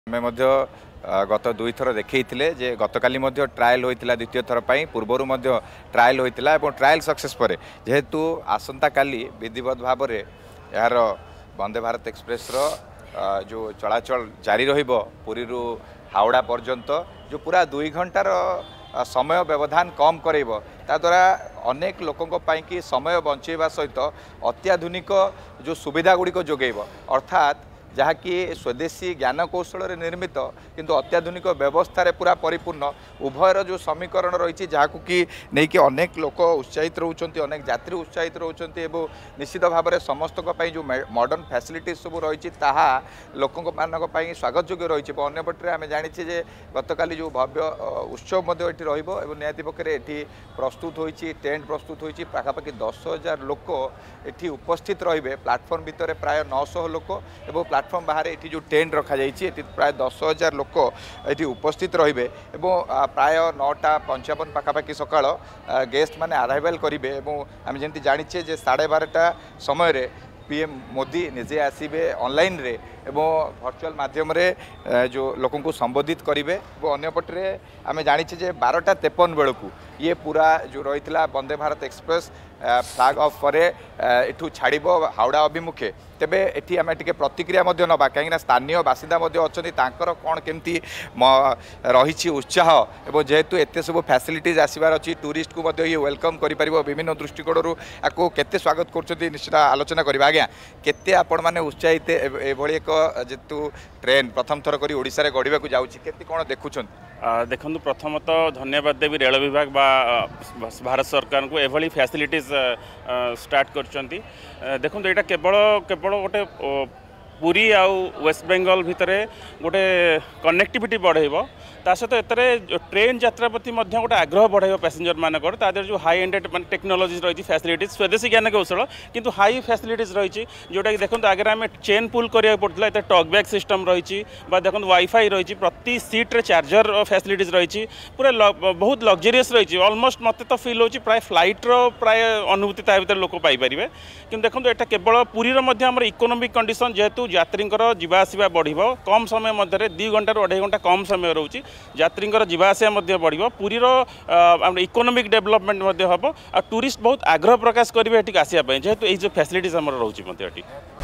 आम गत दुई थर देखते जे गतकाली ट्रायल होता द्वितीय थर पर पूर्वर ट्रायल होता ट्रायल सक्सेस पर जेहेतु आसंता काली विधिवत भाव में यार वंदे भारत एक्सप्रेस जो चलाचल जारी पुरी हावड़ा पर्यंत जो पूरा 2 घंटार समय व्यवधान कम करेब द्वारा अनेक लोकों कि समय बंचेवा सहित अत्याधुनिक जो सुविधा गुड़िक जोगेब अर्थात जहाँकि स्वदेशी ज्ञान कौशल निर्मित किंतु अत्याधुनिक व्यवस्था रे पूरा परिपूर्ण उभयर जो समीकरण रही जहाँ कि नहीं अनेक लोक उत्साहित रोचंती अनेक यात्री उत्साहित रोचंती एवं निश्चित भाव में समस्त जो मॉडर्न फैसिलिटी सब रही लोक मानी स्वागत योग्य रही अंपटे आम जाचे गतकाली जो भव्य उत्सव निहाती पक्षे ये प्रस्तुत होती टेंट प्रस्तुत होती पाखापाखि 10,000 लोक ये उपस्थित रे प्लाटफर्म भितर प्राय 900 लोक एवं प्लाटफर्म बाहर ये जो टेंट रखा प्राय 10,000 लोक ये उपस्थित रे प्राय 9:55 पाखापाखि सकाळ गेस्ट माने अराइवल करेंगे आम जमी जाचे 12:30 समय पीएम मोदी निजे आसबे ऑनलाइन रे एवं वर्चुअल माध्यम रे जो लोकों को संबोधित करेंगे अंपटे आम जाचे 12:53 बेलू ये पूरा जो रही Vande Bharat express flag off पर एठू छाड़ हावड़ा अभिमुखे तेबे एठी आम टे प्रतिक्रिया ना कहीं स्थानीय बासिंदा अच्छा कौन केमती रही उत्साह और जेहेतु एत सब फैसिलिटीज आसबार अच्छी टूरिस्ट को ये वेलकम कर विभिन्न दृष्टिकोण आपको केते स्वागत कर निश्चित आलोचना करवा आज्ञा केते आपण मैंने उत्साहित एभली एक जेतु ट्रेन प्रथम थर कर ओडिशा रे गढ़ा जाऊँगी कौन देखुं देखु प्रथमत धन्यवाद देवी रेल विभाग बा भारत सरकार को एभली फैसिलिटीज स्टार्ट कर देखो यहाँ केवल केवल गोटे पुरी आउ वेस्ट बेंगल भितर गोटे कनेक्टिविटी बढ़ेब ता सहित एतरे ट्रेन यात्रा प्रति गोटे आग्रह बढ़ेब पैसेंजर मानकर तादर जो हाई एंडेड टेक्नोलॉजी रही फैसिलिटीज स्वदेशी ज्ञान कौशल किंतु हाई फैसिलिटीज रही जोटा कि देखो आगे आम चेन पुल करा पड़ता है टक बैक सिस्टम रही देखो वाईफाई रही प्रति सीट्रे चार्जर फैसिलिटीज रही पूरा बहुत लग्जरीयस रही ऑलमोस्ट मत तो फिल हो प्राय फ्लाइट्र प्राय अनुभूति ता भर लोक पाइपर कि देखो यहाँ केवल पुरी आम इकोनोमिक कंडीशन जेहेतु यात्री जावासवा बढ़ कम समय मध्य 2 घंटा 2.5 घंटा कम समय रोचे यात्री जावासवा बढ़ पुरीर इकोनोमिक डेवलपमेंट हम आ टूरिस्ट बहुत आग्रह प्रकाश करेंगे आसवाई जेहेतु ये जो फैसिलिटीज रोचे।